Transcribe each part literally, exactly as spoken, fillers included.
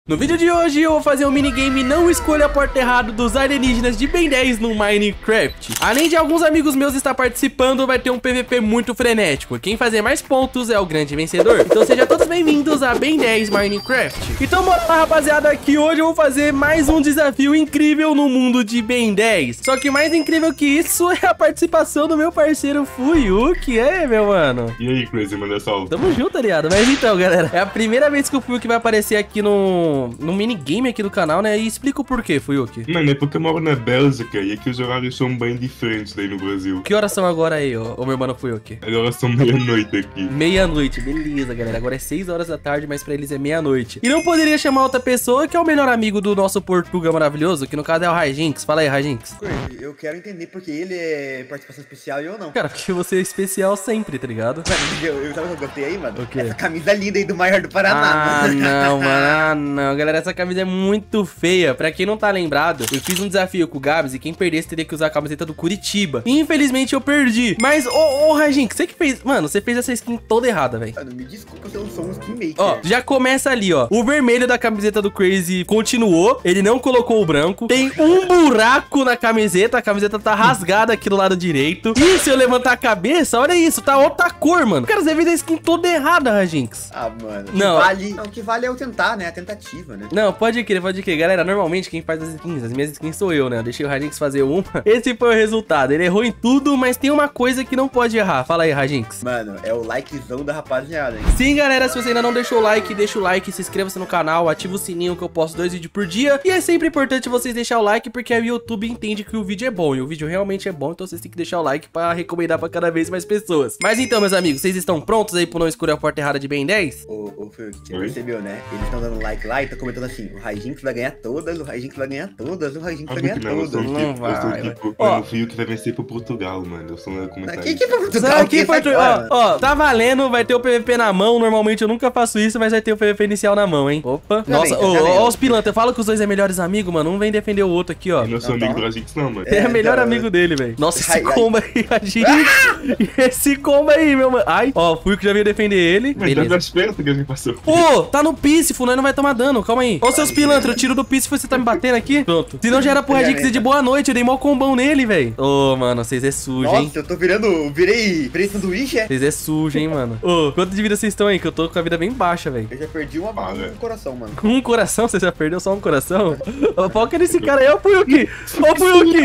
No vídeo de hoje eu vou fazer um minigame Não Escolha a Porta Errada dos alienígenas de Ben dez no Minecraft. Além de alguns amigos meus estar participando, vai ter um P V P muito frenético. Quem fazer mais pontos é o grande vencedor. Então sejam todos bem-vindos a Ben dez Minecraft. Então bora lá, rapaziada, que hoje eu vou fazer mais um desafio incrível no mundo de Ben dez. Só que mais incrível que isso é a participação do meu parceiro Fuyuki. É, meu mano? E aí, Crazy, manda salve. Tamo junto, aliado. Mas então, galera, é a primeira vez que o Fuyuki vai aparecer aqui no... no minigame aqui do canal, né? E explica o porquê, Fuyuki. Mano, é porque eu moro na Bélgica e aqui os horários são bem diferentes daí no Brasil. Que horas são agora aí, ó, ô meu mano Fuyuki? Agora são meia-noite aqui. Meia-noite, beleza, galera. Agora é seis horas da tarde, mas pra eles é meia-noite. E não poderia chamar outra pessoa que é o melhor amigo do nosso Portuga maravilhoso, que no caso é o Rajinx. Fala aí, Rajinx. Eu quero entender porque ele é participação especial e eu não. Cara, porque você é especial sempre, tá ligado? Mano, eu, eu, sabe o que eu gostei aí, mano? O quê? Essa camisa linda aí do maior do Paraná. Ah, não, mano. Ah, não. Galera, essa camisa é muito feia. Pra quem não tá lembrado, eu fiz um desafio com o Gabs e quem perdesse teria que usar a camiseta do Curitiba. E, infelizmente eu perdi. Mas, ô, ô, Rajinx, você que fez... Mano, você fez essa skin toda errada, velho. Mano, me desculpa se eu não sou um skin maker. Ó, já começa ali, ó. O vermelho da camiseta do Crazy continuou. Ele não colocou o branco. Tem um buraco na camiseta. A camiseta tá rasgada aqui do lado direito. E se eu levantar a cabeça, olha isso. Tá outra cor, mano. Cara, você fez a skin toda errada, Rajinx. Ah, mano. O que Não. vale... Não, o que vale é o tentar, né? A tentativa, né? Não, pode crer, pode crer. Galera, normalmente quem faz as skins, as minhas skins sou eu, né? Eu deixei o Rajinx fazer uma. Esse foi o resultado. Ele errou em tudo, mas tem uma coisa que não pode errar. Fala aí, Rajinx. Mano, é o likezão da rapaziada, hein? Sim, galera, se você ainda não deixou o like, deixa o like, se inscreva-se no canal, ativa o sininho que eu posto dois vídeos por dia. E é sempre importante vocês deixar o like, porque aí o YouTube entende que o vídeo é bom. E o vídeo realmente é bom, então vocês têm que deixar o like pra recomendar pra cada vez mais pessoas. Mas então, meus amigos, vocês estão prontos aí pro Não Escolher a Porta Errada de Ben dez? Ô, ô, Fuyuki, você Oi? percebeu, né? Eles estão dando like lá e estão comentando assim: o Rajinx vai ganhar todas, o Rajinx vai ganhar todas, o Rajinx vai Sabe ganhar que não, eu sou todas. um Não tipo, eu sou vai, tipo, Ó. mano, o Fio que vai vencer pro Portugal, mano. Eu sou um comentário. Quem que foi Portugal? Sabe, aqui Quem foi, sai ó, fora? ó, tá valendo, vai ter o P V P na mão. Normalmente eu nunca faço isso, mas vai ter o P V P inicial na mão, hein? Opa. Já Nossa, vem, ô, já vem. ó, os pilantras, fala que os dois é melhores amigos, mano. Um vem defender o outro aqui, ó. Eu não sou Não, amigo tá. do Rajix, não, mano. É, É, o melhor tá. amigo dele, velho. Nossa, esse Ai, ai. combo aí, a gente... Esse combo aí, meu mano. Ai, ó, fui que já veio defender ele. Mas já Beleza. das perto que a gente passou. Ô, tá no písifo, nós não vai tomar dano, calma aí. Ô, seus pilantras, eu tiro do písifo e você tá me batendo aqui? Pronto. Se não já era pro Rajinx de boa noite, eu dei mó combão nele, velho. Ô, mano, vocês é sujo, hein? Nossa, eu tô virando. Virei. Virei sanduíche, é? Vocês é sujo, hein, mano. Ô, quanto de vida vocês estão aí? Que eu tô com a vida bem baixa, velho. Eu já perdi uma Ah, um velho. coração, mano. Um coração? Você já perdeu só um coração? Ô, foca nesse cara aí, ó o Fuyuki. Ó o Fuyuki.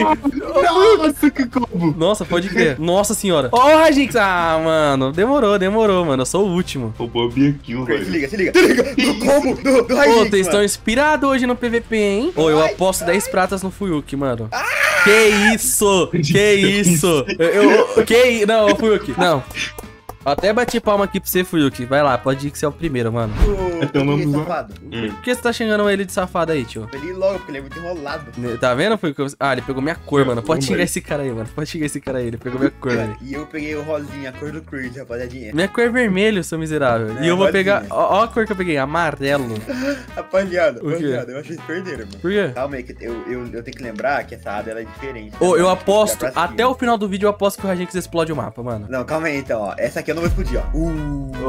Nossa, que combo. Nossa, pode crer. Nossa senhora. Ó o Rajinx. Ah, mano. Demorou, demorou, mano. Eu sou o último. O Bob é kill, Se velho. liga, se liga. Se liga. Do combo do, do Ô, Rajinx, vocês estão mano. inspirados hoje no P V P, hein? Ô, eu Ai, aposto dez pratas no Fuyuki, mano. Que isso? Que isso? Eu, eu- que Não, ô, Fuyuki. Não. Até bati palma aqui pra você, Fuyuki. Vai lá, pode ir que você é o primeiro, mano. O Então português vamos lá. safado. Hum. Por que você tá xingando ele de safado aí, tio? Ele logo, porque ele é muito enrolado. Tá vendo, Fuyuki? Ah, ele pegou minha cor, mano. Pode Vamos xingar aí. esse cara aí, mano. Pode xingar esse cara aí. Ele pegou minha cor, velho. E eu peguei o rosinha, a cor do Cruz, rapaziadinha. Minha cor é vermelho, seu miserável. É, E eu vou rosinha. pegar... Ó, ó a cor que eu peguei, amarelo. Rapaziada, O quê? rapaziada, eu achei que perderam, mano. Por quê? Calma aí, que eu, eu, eu tenho que lembrar que essa aba ela é diferente. Ô, eu Ela aposto, vai pra até cima. o final do vídeo eu aposto que o Rajinx explode o mapa, mano. Não, calma aí então, ó. Essa aqui eu não vou explodir, ó. Uh.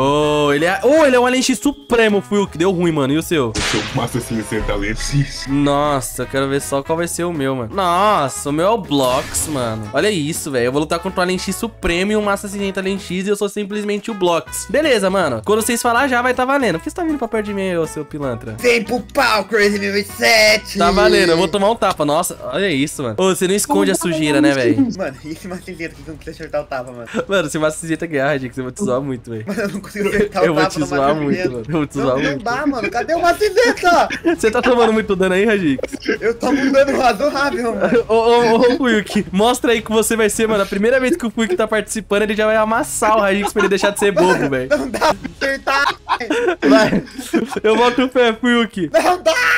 Ô, ele é... Ô, ele é um Alien X supremo, Fuyuki. Deu ruim, mano. E o seu? Eu sou massa assim, sem talento. Nossa, eu quero ver só qual vai ser o meu, mano. Nossa, o meu é o Blox, mano. Olha isso, velho. Eu vou lutar contra o Alien X Supremo e um Massa Cinzenta Alien X e eu sou simplesmente o Blox. Beleza, mano. Quando vocês falar já vai tá valendo. Por que você tá vindo pra perto de mim aí, ô seu pilantra? Vem pro pau, Crazy mil e sete! Tá valendo, eu vou tomar um tapa. Nossa, olha isso, mano. Ô, você não esconde a sujeira, né, velho? Mano, e esse macinzento que não quis acertar o tapa, mano? Mano, se o Massa Cinzenta ganhar, Rajinx, eu vou te zoar muito, velho. Mano, eu não consigo acertar Eu o vou tapa te no zoar muito, macinzento. mano. Eu vou te Não, zoar não muito. dá, mano. Cadê o macinzento? Você tá tomando muito dano aí, Rajinx? Eu tomo um dano razoável, mano. Ô, ô, ô, Fuyuki, mostra aí que você vai ser, mano. A primeira vez que o Fuyuki tá participando, ele já vai amassar o Rajinx pra ele deixar de ser bobo, velho. Não dá pra acertar. Vai. Eu boto o pé, Fuyuki. Não dá.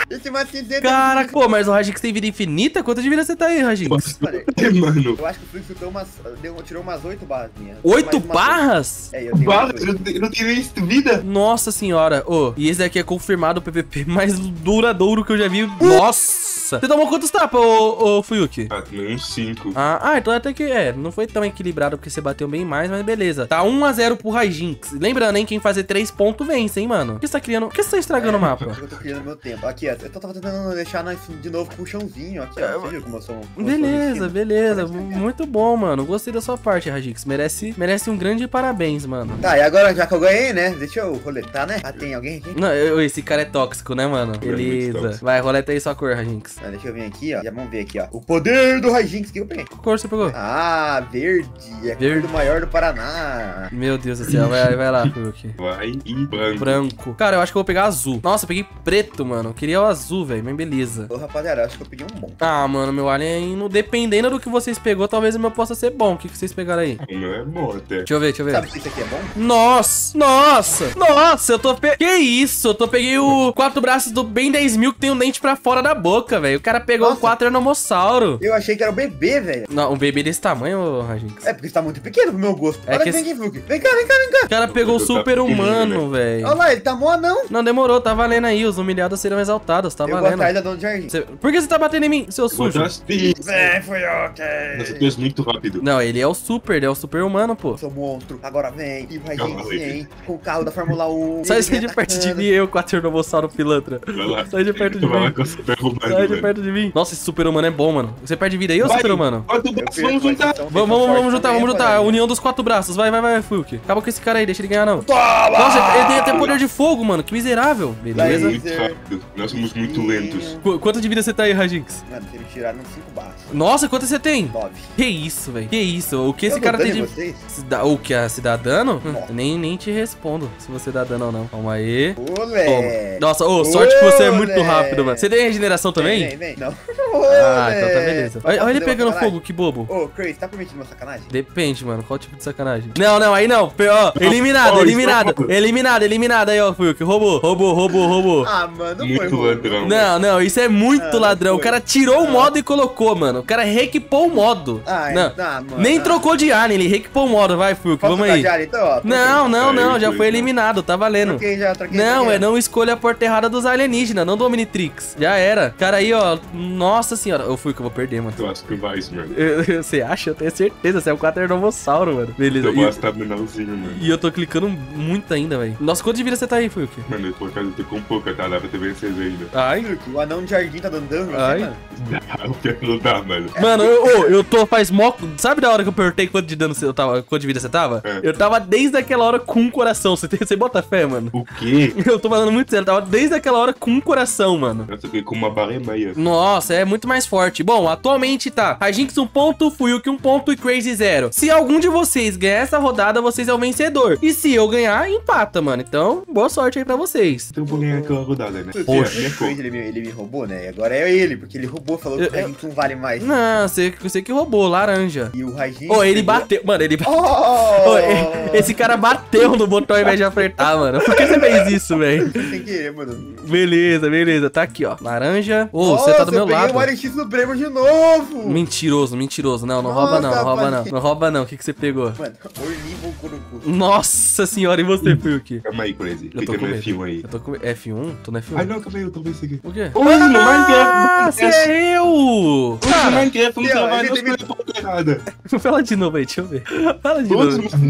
Esse mato cinzento. Caraca, pô, mas o Rajinx tem vida infinita? Quantas de vida você tá aí, Rajinx? Olha, Mano. eu acho que o Fluxo deu umas, deu, tirou umas oito barras minhas. Oito Mais umas barras? oito. É, eu tenho Para, mais eu oito. não, eu não tirei isso de vida. Nossa senhora. Ô, e esse daqui é confirmado o P V P mais duradouro que eu já vi. Nossa. Você tomou quantos tapas, ô, ô Fuyuki? Ah, tomei uns cinco. Ah, ah, então até que é, não foi tão equilibrado porque você bateu bem mais, mas beleza. Tá um a zero pro Rajinx. Lembrando, hein, quem fazer três pontos vence, hein, mano. Por que você tá criando... Por que você tá estragando o mapa? Eu tô criando meu tempo. Aqui, ó. Eu tava tentando deixar na- de novo com o chãozinho. Aqui, ó. Você viu como eu sou. como eu sou Beleza, vestido? beleza. Parece que é. Muito bom, mano. Gostei da sua parte, Rajinx. Merece, merece um grande parabéns, mano. Tá, e agora já que eu ganhei, né? Deixa eu roletar, né? Ah, tem alguém aqui? Não, eu- esse cara é tóxico, né, mano? É muito Beleza. tóxico. Vai, roleta aí sua cor, Rajinx. Ah, deixa eu vir aqui, ó. Já vamos ver aqui, ó. O poder do Rajinx que eu peguei. Qual cor você pegou? Ah, verde. É a cor Verde. do maior do Paraná. Meu Deus do céu. Vai, vai lá, Fuyuki. Vai e branco. Branco. Cara, eu acho que eu vou pegar azul. Nossa, eu peguei preto, mano. Eu queria o azul, velho. Mas beleza. Ô, rapaziada, eu acho que eu peguei um bom. Ah, mano, meu alien, no- dependendo do que vocês pegou, talvez o meu possa ser bom. O que, que vocês pegaram aí? O meu é bom até. Deixa eu ver, deixa eu ver. Sabe que isso aqui é bom? Nossa, nossa, nossa, eu tô pe... Que isso? Eu tô peguei o quatro braços do Ben dez mil que tem um dente pra fora da boca, velho. O cara pegou Nossa. o quatro Anomossauro. Eu achei que era o bebê, velho. Não, um bebê desse tamanho, Rajinx. É porque você tá muito pequeno pro meu gosto. É Olha que aqui, esse- vem aqui, Fluke. Vem cá, vem cá, vem cá. O cara pegou o Eu tô super humano, pequenininho, velho. Olha lá, ele tá mó não. Não, demorou, tá valendo aí. Os humilhados serão exaltados, tá Eu vou valendo. atrás da Dona de Jardim. Você- Por que você tá batendo em mim, seu sujo? Gostaste? Vem, foi ok. Você fez muito rápido. Não, ele é o super, ele é o super humano, pô. Sou monstro, agora vem. E vai Calma, gente, Leite. hein? Com o carro da Fórmula um. Sai Ele sai vem de perto de atacando. mim, eu, quatro Anomossauro pilantra. Vai lá. Sai de perto de Vai lá mim. com o super humano, Sai de velho. perto de mim. Nossa, esse super humano é bom, mano. Você perde vida aí, ô Vai. super humano? Quatro Eu braços, perco, vamos mas juntar. então- Vamos, vamos, vamos juntar, também, vamos juntar. A rapaz. união dos quatro braços. Vai, vai, vai, Fuyuki. Acaba com esse cara aí, deixa ele ganhar, não. Toma! Nossa, ele tem até poder de fogo, mano. Que miserável. É Beleza? Vai. muito rápido. Nós somos muito lentos. Qu- Quanto de vida você tá aí, Rajinx? Mano, vocês me tiraram cinco barras. Nossa, quanto você tem? Nove. Que isso, velho. Que isso. O que esse Eu cara dou tem dano de... em vocês? Se dá- O que? Se dá dano? Hum, Não. Nem, nem te respondo se você dá dano ou não. Calma aí. Olé! Toma. Nossa, ô, sorte que você é muito Olé. rápido, mano. Você tem regeneração também? Vem, vem, vem. Não. Ah, então tá beleza. Olha, olha ele Deu pegando sacanagem. fogo, que bobo. Ô, Crazy, tá permitindo uma sacanagem? Depende, mano. Qual tipo de sacanagem? Não, não, aí não. Pe- Ó, eliminado, Ó, eliminado. isso é Eliminado, eliminado. Aí, ó, Fuyuki. Roubou, roubou, roubou, roubou. Ah, mano, não Muito foi, ladrão. Não, não, isso é muito Ah, não ladrão. O foi. cara tirou o Ah. modo e colocou, mano. O cara reequipou o modo. Ah, não. ah, mano. Nem ah. trocou de alien, ele reequipou o modo. Vai, Fuyuki, Posso vamos aí. trocar de área, então, ó? Troquei. Não, não, Aí, não. Já foi, foi então. eliminado, tá valendo. Troquei já, troquei. Não, troquei. é não escolha a porta errada dos alienígenas, não do Omnitrix. Já era. Cara aí, ó. Nossa senhora. Eu fui que eu vou perder, mano. Eu acho que vai, mano. Eu- eu- Você acha? Eu tenho certeza. Você é um quaternomossauro, mano. Beleza. Eu E, gosto de menalzinho, mano. e eu tô clicando muito ainda, velho. Nossa, quanto de vida você tá aí, Fuyuki? Mano, eu tô acaso tô com pouca, tá? Dá pra ter vencido ainda. Ai. Fluke, o anão de jardim tá dando dano, Ai. mano. Eu quero lutar, mano. Mano, eu, ô, eu tô faz mó. Sabe da hora que eu perguntei quanto de dano você tava, quanto de vida você tava? É. Eu tava desde aquela hora com um coração. Você, tem, você bota fé, mano? O quê? Eu tô falando muito sério, eu tava desde aquela hora com um coração, mano. Eu fiquei com uma barra e meia. Nossa, é muito mais forte. Bom, atualmente tá Rajinx um ponto, Fuyuki um ponto e Crazy zero. Se algum de vocês ganhar essa rodada, vocês é o vencedor. E se eu ganhar, empata, mano. Então, boa sorte aí pra vocês. Então eu vou ganhar aquela rodada, né? Fluke, Poxa. o Crazy, ele, me- ele me roubou, né? E agora é ele, porque ele roubou, falou Eu- que a gente não vale mais. Não, você, você que roubou, laranja. E o Rajinx... Ô, ele pegou- bateu. Mano, ele bateu. Oh! Ô, e- esse cara bateu no botão ao invés de apertar, mano. Por que você fez isso, velho? Sem querer, mano. Beleza, beleza. Tá aqui, ó. Laranja. Ô, você Nossa, tá do meu eu peguei lado. o L X Supremo de novo! Mentiroso, mentiroso. Não, não Nossa, rouba não, não rouba não. rapaziada. Não rouba não. O que, que você pegou? Mano, Ornivo Curucu. Nossa senhora, e você, Fuyuki? Calma aí, Crazy. Eu tô Fica com no medo. F um aí. Eu tô com F um? Tô no F um. Ai, não, calma aí, eu tô vendo aqui. O quê? Hoje no Ah, Minecraft. você é eu! Hoje no Cara, Minecraft não Meu, trabalha, ele não teve- escolhe a porta errada. fala de novo aí, deixa eu ver. Fala de Hoje novo.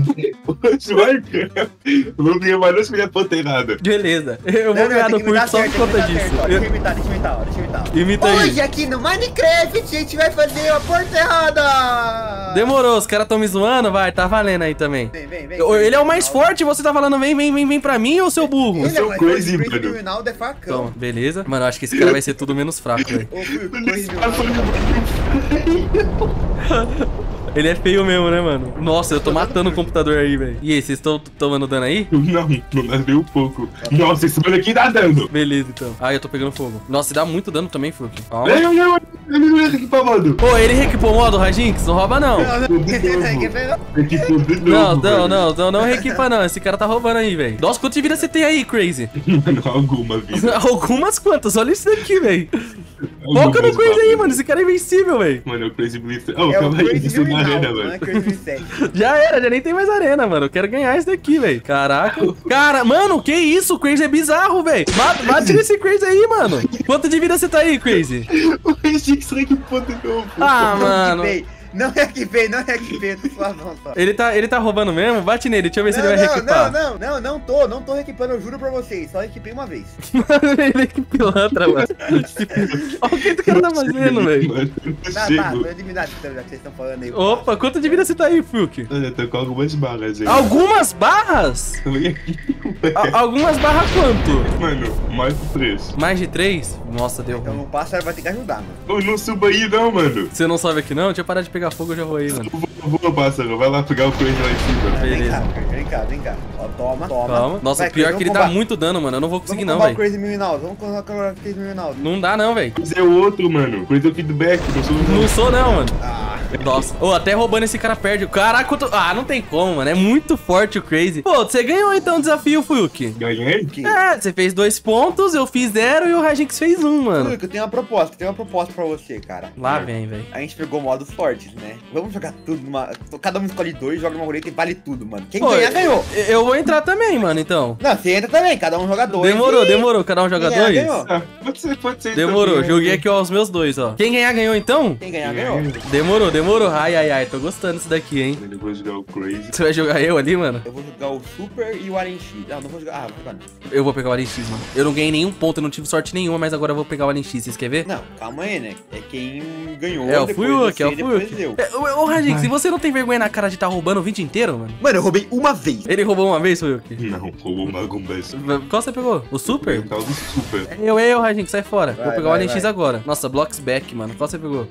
no Minecraft não trabalha, não escolhe a porta errada. Beleza. Eu vou Não, não, ganhar tem do que imitar Fuyuki só por certo, tem que conta imitar disso. certo, ó. Eu- Deixa eu imitar, deixa eu imitar, ó, deixa eu imitar. Imita aí. Hoje aqui no Minecraft a gente vai fazer a porta errada! Demorou, os caras tão me zoando, vai, tá valendo aí também. Vem, vem, vem. Eu- Ele é o mais forte, você tá falando vem, vem, vem, vem pra mim ou seu burro? Ele é Seu o mais forte, crazy, o Crazy mano. do Rinaldo é facão. Toma, beleza. Mano, eu acho que esse cara vai ser tudo menos fraco, velho. Ô, Fui, o Ele Crazy do está Rinaldo. Ele é feio mesmo, né, mano? Nossa, eu tô matando o computador aí, velho. E aí, vocês estão tomando dano aí? Não, não dá nem um pouco. Nossa, esse mano aqui dá dano. Beleza, então. Ah, eu tô pegando fogo. Nossa, dá muito dano também, Fulk. Calma. Ele não é equipamento. Pô, ele reequipou o modo, Rajinx? Não rouba, não. Não, não, Equipou de novo. Não, não, velho. não, não, não reequipa, não. Esse cara tá roubando aí, velho. Nossa, quantas vidas você tem aí, Crazy? Mano, alguma vida. Algumas quantas? Olha isso daqui, velho. Foca no Crazy aí, mano. Esse cara é invencível, velho. Mano, é o Crazy Blitz. Oh, É o calma aí, Crazy isso é na Mil arena, não, não é velho. Crazy Mil sete. Já era, já nem tem mais arena, mano. Eu quero ganhar isso daqui, velho. Caraca. Cara, mano, que isso? O Crazy é bizarro, velho. Bate nesse Crazy aí, mano. Quanto de vida você tá aí, Crazy? O Regix equipou de novo. Ah, Não mano. reequipei, não reequipei, não reequipei, tô suavão só. Ele tá, ele tá roubando mesmo? Bate nele, deixa eu ver se Não, ele vai não, reequipar. não, não, não, não tô, não tô reequipando, eu juro pra vocês, só equipei uma vez. Ele é que pilantra, mano. Olha o que esse cara tá fazendo, velho. Mano, eu não Tá, tá, chego. tô eliminado então, já que vocês estão falando aí. Opa, quanto de vida você tá aí, Fulk? Olha, eu tô com algumas barras aí. Algumas barras? Vem aqui. A- algumas barras quanto? Mano, mais de três. Mais de três? Nossa, deu Então ruim. o pássaro vai ter que ajudar, mano. Ô, não suba aí não, mano. Você não sobe aqui não? Deixa eu parar de pegar fogo, eu já vou aí, mano. Boa, pássaro. Vai lá pegar o Crazy lá em cima. Vem Beleza. cá, vem cá, vem cá. Ó, toma, toma. Calma. Nossa, Vai, pior Crazy, que ele vamos dá combar- muito dano, mano. Eu não vou conseguir Vamos não, combar o velho. Crazy Mil Rinaldo, vamos colocar o Crazy Mil Rinaldo. Não dá não, velho. Mas é o outro, mano. Crazy é o feedback, não sou Não sou não, mano. Ah, Nossa. Ô, até roubando esse cara perde. Caraca, quanto... Ah, não tem como, mano. É muito forte o Crazy. Pô, você ganhou então o desafio, Fulk. Ganhei? que... É, você fez dois pontos, eu fiz zero e o Rajinx fez um, mano. Luke, eu tenho uma proposta, eu tenho uma proposta pra você, cara. Lá vem, velho. A gente pegou modos fortes, né? Vamos jogar tudo numa... Cada um escolhe dois, joga uma roleta e vale tudo, mano. Quem Pô, ganhar, ganhou. eu- Eu vou entrar também, mano, então. Não, você entra também, cada um joga dois. Demorou, e- demorou. Cada um joga Quem ganhar, dois? ganhou. Ah, pode ser, pode ser. Demorou. também, Joguei né? aqui, ó, os meus dois, ó. Quem ganhar, ganhou então? Quem ganhar, ganhou. Demorou, demorou. Ai, ai, ai. Tô gostando disso daqui, hein. Eu vou jogar o Crazy. Você vai jogar eu ali, mano? Eu vou jogar o Super e o Alien X. Não, não vou jogar. Ah, vou jogar. não. Eu vou pegar o Alien X, mano. Eu não ganhei nenhum ponto, eu não tive sorte nenhuma, mas agora eu vou pegar o Alien X. Vocês querem ver? Não, calma aí, né? É quem ganhou. É o depois Fuyuk, você é o e depois Fuyuk. eu. É, Ô, ô, Rajinx, se você não tem vergonha na cara de tá roubando o vídeo inteiro, mano? Mano, eu roubei uma vez. Ele roubou uma vez, Fuyuk? Não, roubou uma gumbessa. Qual você pegou? O Super? O tal do Super. Eu, eu, Rajinx, sai fora. Vai, vou pegar o vai, Alien X vai. agora. Nossa, Blocks Back, mano. Qual você pegou?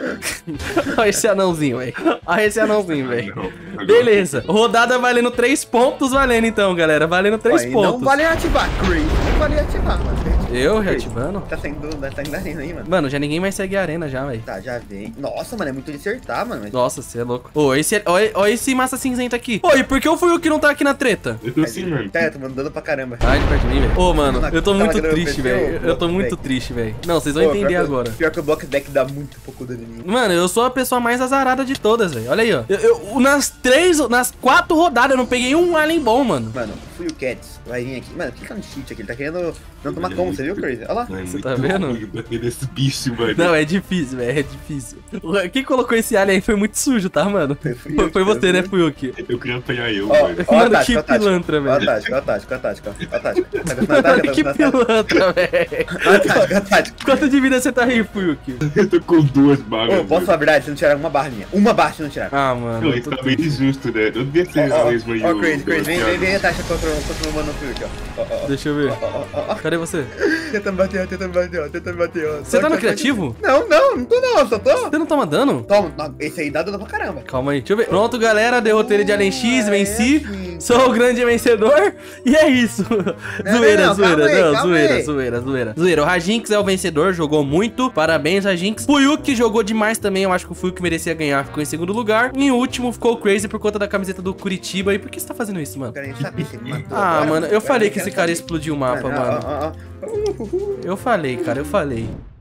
Olha esse anãozinho, velho. Olha esse anãozinho, velho. Não, agora- Beleza. Rodada valendo três pontos, valendo então, galera. Valendo três Ó, e pontos. Não vale ativar, Crazy. Não vale ativar, mano. Eu Crazy. reativando? Tá saindo, tá saindo da arena aí, mano. Mano, já ninguém mais segue a arena já, velho. Tá, já vem. Nossa, mano, é muito de acertar, mano. Mas... Nossa, você é louco. Ô, esse, é- olha, olha esse massa cinzenta aqui. Ô, e por que eu fui o que não tá aqui na treta? Eu tô assim, mano. Tá, eu tô mandando pra caramba. Ai, de perto de mim, velho. Ô, mano, eu tô Tava muito querendo triste, vencer velho. o Eu tô Block muito Back. triste, velho. Não, vocês vão Pô, entender pior que- agora. Pior que o Block Deck dá muito pouco dano em mim. Mano, eu sou a pessoa mais azarada de todas, velho. Olha aí, ó. Eu, eu- nas três, nas quatro rodadas, eu não peguei um alien bom, mano. Mano, fui o Cats. Vai vir aqui. Mano, clica no cheat aqui. Ele tá querendo não tomar como, você viu, Crazy? Olha lá. Não, é Você muito tá vendo? ruim bater nesse bicho, mano. Não, é difícil, velho. É difícil. Quem colocou esse alien aí foi muito sujo, tá, mano? Foi- fui Foi, eu, foi você, eu- né, Fuyuk? Eu queria apanhar eu, Ó, mano. ó a Mano, tática, que ó a tática. pilantra, Ó a velho. tática, ó a tática, ó a tática, ó a tática. Tá gostando da Mano, tática? que Tá gostando da tática? pilantra, velho. Ó a tática, ó a tática. Quanto de vida você tá aí, Fuyuk? Eu tô com duas barras. Ô, posso falar a verdade? Se não tirar uma barra minha. Uma barra se não tirar. Ah, mano. Não, eu isso tô tá bem triste. injusto, né? Eu devia ser Ó, ó, mesmo aí. ó, o- Crazy, Crazy. Vem, o- vem, vem a taxa contra, o- contra o mano Fuyuk, ó. Ó, ó, ó. Deixa eu ver. Ó, ó, ó, ó. Cadê você? Tenta me bater, ó, tenta me bater, ó, tenta me bater, ó. Você Só tá que no eu- criativo? Não, não, não tô não, só tô. Você não toma dano? Toma, não, esse aí dá dano pra caramba. Calma aí, deixa eu ver. Pronto, galera, derrotei ele de Alien X, venci. É assim, Sou o grande vencedor. E é isso. zoeira, não, zoeira, calma aí, não, calma zoeira, aí. zoeira, zoeira. Zoeira, o Rajinx é o vencedor, jogou muito. Parabéns, Rajinx. Fuyuk jogou demais também. Eu acho que o Fuyuk merecia ganhar, ficou em segundo lugar. E em último ficou o Crazy por conta da camiseta do Curitiba. E por que você tá fazendo isso, mano? Eu quero nem saber se ele matou Ah, agora, mano, eu falei que quero esse cara ia saber. explodir o mapa, Mano, ó, mano. ó, ó. Uh, uh, uh. Eu falei, cara, eu falei.